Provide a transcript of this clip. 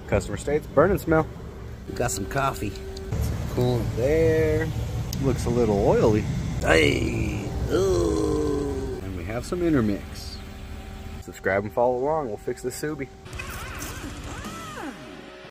Customer states burning smell. We got some coffee. Coolant There. Looks a little oily. Hey. Ooh. And we have some intermix. Subscribe and follow along. We'll fix this Subi.